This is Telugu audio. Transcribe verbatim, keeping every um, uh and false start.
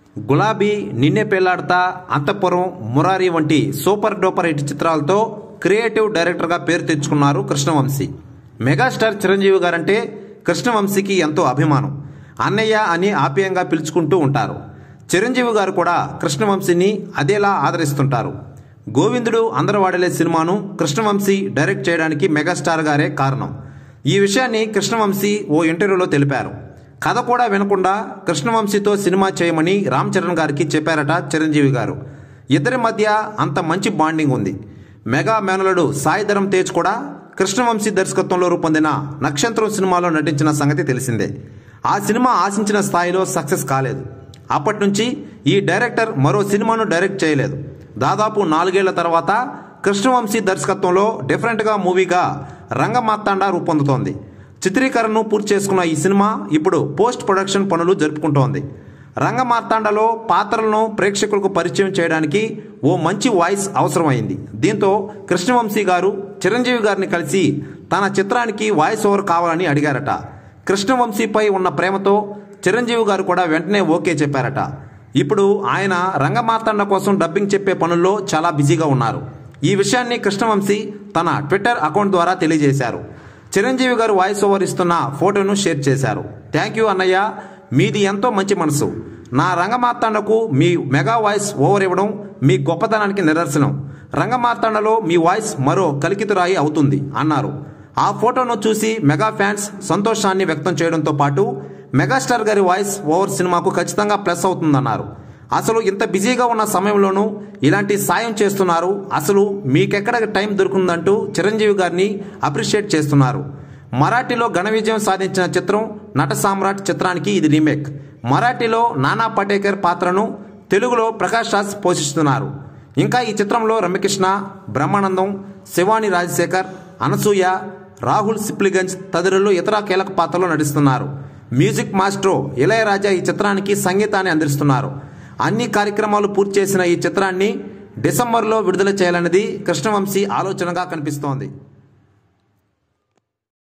గులాబీ, నిన్నే పెళ్లాడతా, అంతఃపురం, మురారి వంటి సూపర్ డూపర్ హిట్ చిత్రాలతో క్రియేటివ్ డైరెక్టర్గా పేరు తెచ్చుకున్నారు కృష్ణవంశీ. మెగాస్టార్ చిరంజీవి గారంటే కృష్ణవంశీకి ఎంతో అభిమానం. అన్నయ్య అని ఆప్యాయంగా పిలుచుకుంటూ ఉంటారు. చిరంజీవి గారు కూడా కృష్ణవంశీని అదేలా ఆదరిస్తుంటారు. గోవిందుడు అందరు వాడలే సినిమాను కృష్ణవంశీ డైరెక్ట్ చేయడానికి మెగాస్టార్ గారే కారణం. ఈ విషయాన్ని కృష్ణవంశీ ఓ ఇంటర్వ్యూలో తెలిపారు. కథ కూడా వినకుండా కృష్ణవంశీతో సినిమా చేయమని రామ్ చరణ్ గారికి చెప్పారట చిరంజీవి గారు. ఇద్దరి మధ్య అంత మంచి బాండింగ్ ఉంది. మెగా మేనలుడు సాయి ధరమ్ తేజ్ కూడా కృష్ణవంశీ దర్శకత్వంలో రూపొందిన నక్షత్రం సినిమాలో నటించిన సంగతి తెలిసిందే. ఆ సినిమా ఆశించిన స్థాయిలో సక్సెస్ కాలేదు. అప్పటి నుంచి ఈ డైరెక్టర్ మరో సినిమాను డైరెక్ట్ చేయలేదు. దాదాపు నాలుగేళ్ల తర్వాత కృష్ణవంశీ దర్శకత్వంలో డిఫరెంట్గా మూవీగా రంగమార్తాండ రూపొందుతోంది. చిత్రీకరణను పూర్తి చేసుకున్న ఈ సినిమా ఇప్పుడు పోస్ట్ ప్రొడక్షన్ పనులు జరుపుకుంటోంది. రంగమార్తాండలో పాత్రలను ప్రేక్షకులకు పరిచయం చేయడానికి ఓ మంచి వాయిస్ అవసరమైంది. దీంతో కృష్ణవంశీ గారు చిరంజీవి గారిని కలిసి తన చిత్రానికి వాయిస్ ఓవర్ కావాలని అడిగారట. కృష్ణవంశీపై ఉన్న ప్రేమతో చిరంజీవి గారు కూడా వెంటనే ఓకే చెప్పారట. ఇప్పుడు ఆయన రంగమార్తాండ కోసం డబ్బింగ్ చెప్పే పనుల్లో చాలా బిజీగా ఉన్నారు. ఈ విషయాన్ని కృష్ణవంశీ తన ట్విట్టర్ అకౌంట్ ద్వారా తెలియజేశారు. చిరంజీవి గారు వాయిస్ ఓవర్ ఇస్తున్న ఫోటోను షేర్ చేశారు. థ్యాంక్ యూ అన్నయ్య, మీది ఎంతో మంచి మనసు. నా రంగమార్తాండకు మీ మెగా వాయిస్ ఓవర్ ఇవ్వడం మీ గొప్పతనానికి నిదర్శనం. రంగమార్తాండలో మీ వాయిస్ మరో కలికితురాయి అవుతుంది అన్నారు. ఆ ఫోటోను చూసి మెగా ఫ్యాన్స్ సంతోషాన్ని వ్యక్తం చేయడంతో పాటు మెగాస్టార్ గారి వాయిస్ ఓవర్ సినిమాకు ఖచ్చితంగా ప్లస్ అవుతుందన్నారు. అసలు ఇంత బిజీగా ఉన్న సమయంలోనూ ఇలాంటి సాయం చేస్తున్నారు, అసలు మీకెక్కడ టైం దొరుకుతుందంటూ చిరంజీవి గారిని అప్రిషియేట్ చేస్తున్నారు. మరాఠీలో ఘన విజయం సాధించిన చిత్రం నట సామ్రాట్ చిత్రానికి ఇది రీమేక్. మరాఠీలో నానా పటేకర్ పాత్రను తెలుగులో ప్రకాష్ రాజ్ పోషిస్తున్నారు. ఇంకా ఈ చిత్రంలో రమ్యకృష్ణ, బ్రహ్మానందం, శివాని రాజశేఖర్, అనసూయ, రాహుల్ సిప్లిగంజ్ తదితరులు ఇతర కీలక పాత్రలో నటిస్తున్నారు. మ్యూజిక్ మాస్ట్రో ఇళయరాజా ఈ చిత్రానికి సంగీతాన్ని అందిస్తున్నారు. అన్ని కార్యక్రమాలు పూర్తి చేసిన ఈ చిత్రాన్ని డిసెంబర్లో విడుదల చేయాలన్నది కృష్ణవంశీ ఆలోచనగా కనిపిస్తోంది.